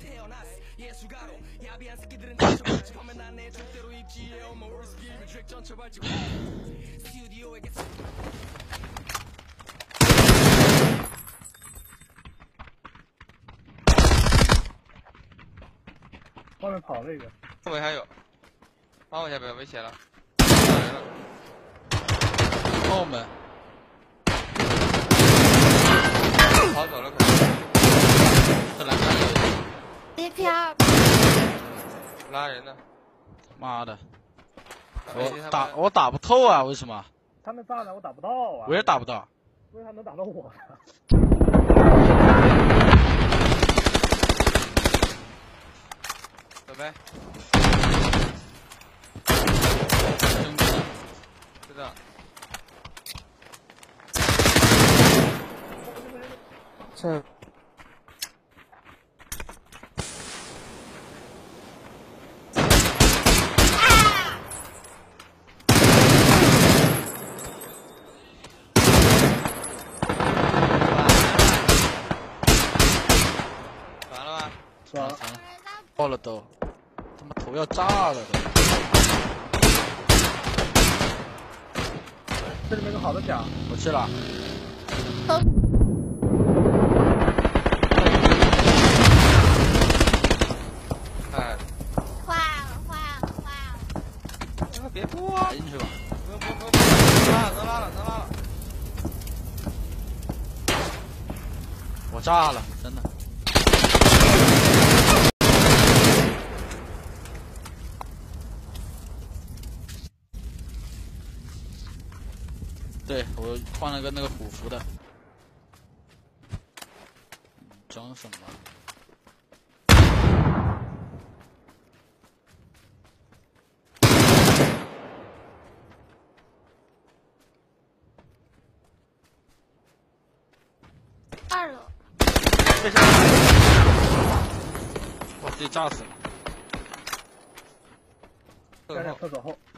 外面跑那个， 后面还有，帮我一下，不要危险了。来了， 后门， 跑走了可能。 这栏杆有人， 别飘！ 拉人呢， 妈的， 我我打不透啊，为什么？ 他们炸了我打不到啊！ 我也打不到。 为啥能打到我呢？ 走呗。是的。 这。 完了吧？ 完了， 爆了都，他妈头要炸了都。 这里面有个好的甲， 我去了。 哎， 坏了！ 别过啊！ 进去吧。 不，能拉了。 我炸了，真的。对，我换了个那个虎符的。装什么？ 2楼。 我自己炸死了。 在厕所后。